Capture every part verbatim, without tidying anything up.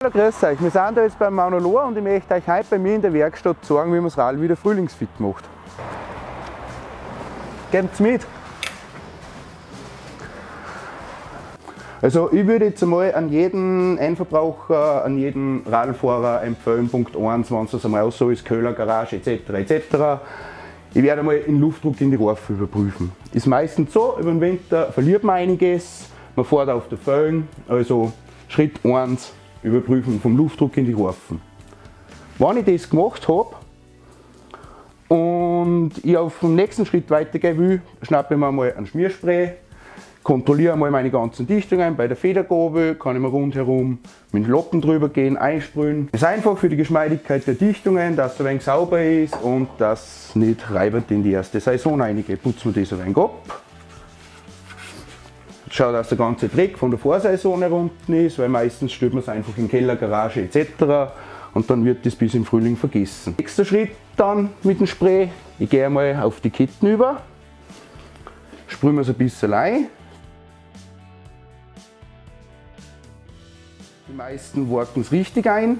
Hallo, grüß euch. Wir sind da jetzt beim Manuel Lohr und ich möchte euch heute bei mir in der Werkstatt zeigen, wie man das Radl wieder frühlingsfit macht. Gebt's mit! Also ich würde jetzt einmal an jeden Endverbraucher, an jeden Radlfahrer empfehlen, Punkt eins, wenn es einmal so ist, Köhler, Garage et cetera et cetera. Ich werde einmal den Luftdruck in die Reifen überprüfen. Ist meistens so, über den Winter verliert man einiges, man fährt auf der Felgen, also Schritt eins, Überprüfen vom Luftdruck in die Reifen. Wenn ich das gemacht habe und ich auf den nächsten Schritt weitergehen will, schnappe ich mir mal ein Schmierspray, kontrolliere einmal meine ganzen Dichtungen. Bei der Federgabel kann ich mir rundherum mit dem Lappen drüber gehen, einsprühen. Das ist einfach für die Geschmeidigkeit der Dichtungen, dass es ein wenig sauber ist und dass es nicht reibend in die erste Saison reingeht. Putzen wir das ein wenig ab. Schau, dass der ganze Dreck von der Vorsaison herunten ist, weil meistens stellt man es einfach in den Keller, Garage et cetera. Und dann wird das bis im Frühling vergessen. Nächster Schritt dann mit dem Spray. Ich gehe einmal auf die Ketten über, sprühe mir es ein bisschen ein. Die meisten worken es richtig ein.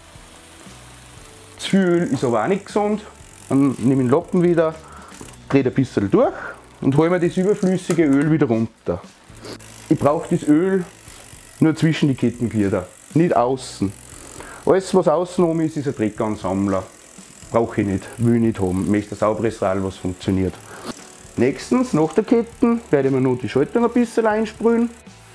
Zu viel ist aber auch nicht gesund. Dann nehme ich den Lappen wieder, drehe ein bisschen durch und hole mir das überflüssige Öl wieder runter. Ich brauche das Öl nur zwischen die Kettenglieder, nicht außen. Alles was außen rum ist, ist ein Dreckansammler. Brauche ich nicht, will ich nicht haben. Ich möchte ein sauberes Radl, was funktioniert. Nächstens, nach der Kette, werde ich mir noch die Schaltung ein bisschen einsprühen.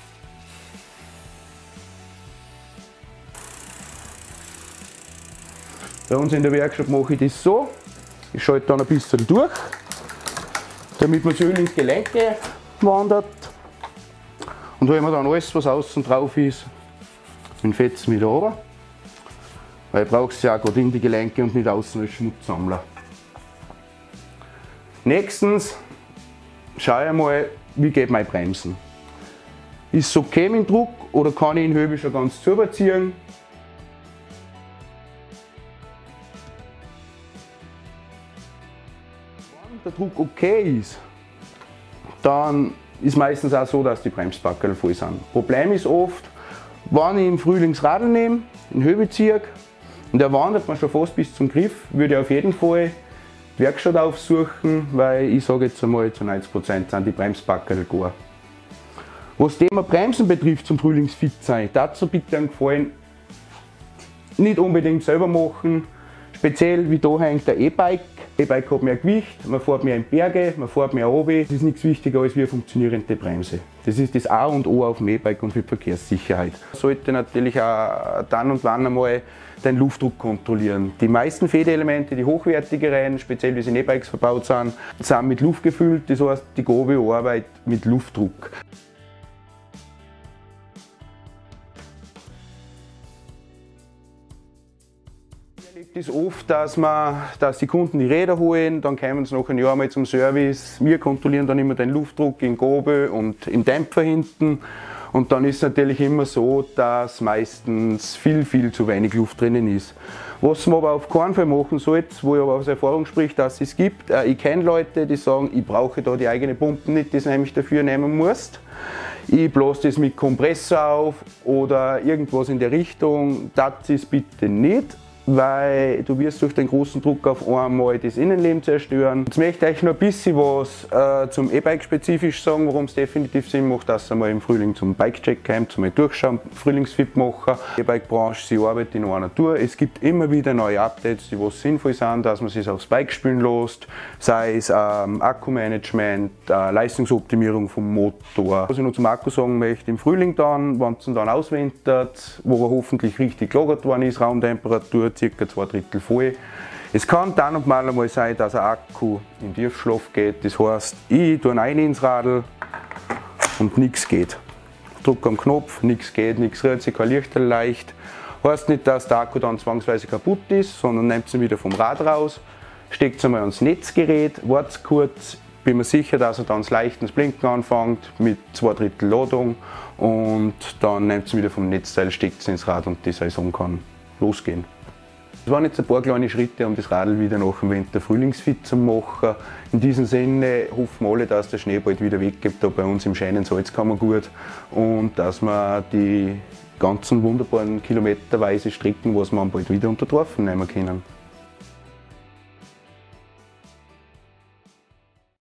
Bei uns in der Werkstatt mache ich das so. Ich schalte dann ein bisschen durch, damit man das Öl ins Gelenke wandert. Und hole mir dann alles, was außen drauf ist, mit Fetzen wieder runter. Weil ich brauche es ja auch gerade in die Gelenke und nicht außen als Schmutzsammler. Nächstens schaue ich mal, wie geht mein Bremsen. Ist es okay mit dem Druck oder kann ich den Hebel schon ganz zuziehen? Wenn der Druck okay ist, dann ist meistens auch so, dass die Bremsbackel voll sind. Problem ist oft, wenn ich im Frühling das Radl nehme, den Hebel ziehe und der wandert man schon fast bis zum Griff, würde ich auf jeden Fall die Werkstatt aufsuchen, weil ich sage jetzt einmal, zu neunzig Prozent sind die Bremsbackel gar. Was das Thema Bremsen betrifft, zum Frühlingsfit sein, dazu bitte einen Gefallen, nicht unbedingt selber machen. Speziell wie da hängt der E-Bike. E-Bike hat mehr Gewicht, man fährt mehr in Berge, man fährt mehr runter. Das ist nichts wichtiger als wie eine funktionierende Bremse. Das ist das A und O auf dem E-Bike und für die Verkehrssicherheit. Man sollte natürlich auch dann und wann einmal den Luftdruck kontrollieren. Die meisten Federelemente, die hochwertigeren, speziell wie sie in E-Bikes verbaut sind, sind mit Luft gefüllt. Das heißt, die Gabel arbeitet mit Luftdruck. Es ist oft, dass, man, dass die Kunden die Räder holen, dann kommen sie nach einem Jahr mal zum Service. Wir kontrollieren dann immer den Luftdruck in Gabel und im Dämpfer hinten. Und dann ist es natürlich immer so, dass meistens viel, viel zu wenig Luft drinnen ist. Was man aber auf keinen Fall machen sollte, wo ich aber aus Erfahrung spricht, dass es gibt. Ich kenne Leute, die sagen, ich brauche da die eigene Pumpe nicht, die du nämlich dafür nehmen musst. Ich blase das mit Kompressor auf oder irgendwas in der Richtung. Das ist bitte nicht, weil du wirst durch den großen Druck auf einmal das Innenleben zerstören. Jetzt möchte ich euch noch ein bisschen was äh, zum E-Bike spezifisch sagen, warum es definitiv Sinn macht, dass ihr mal im Frühling zum Bike-Check kommt, zum Durchschauen, Frühlingsfit machen. Die E-Bike-Branche, sie arbeitet in einer Tour. Es gibt immer wieder neue Updates, die was sinnvoll sind, dass man sich aufs Bike spielen lässt, sei es ähm, Akkumanagement, äh, Leistungsoptimierung vom Motor. Was ich noch zum Akku sagen möchte, im Frühling dann, wenn es dann auswintert, wo er hoffentlich richtig gelagert worden ist, Raumtemperatur, circa zwei Drittel voll. Es kann dann und mal einmal sein, dass ein Akku in Tiefschlaf geht. Das heißt, ich tue rein ins Radl und nichts geht. Drücke am Knopf, nichts geht, nichts rührt sich, kein Lichterl leicht. Heißt nicht, dass der Akku dann zwangsweise kaputt ist, sondern nehmt ihn wieder vom Rad raus, steckt es einmal ans Netzgerät, wartet kurz, bin mir sicher, dass er dann leicht ins Blinken anfängt mit zwei Drittel Ladung und dann nehmt es wieder vom Netzteil, steckt es ins Rad und die Saison kann losgehen. Das waren jetzt ein paar kleine Schritte, um das Radl wieder nach dem Winter frühlingsfit zu machen. In diesem Sinne hoffen wir alle, dass der Schnee bald wieder weggeht, da bei uns im schönen Salzkammergut und dass wir die ganzen wunderbaren kilometerweise Strecken, was wir bald wieder unter Torfen nehmen können.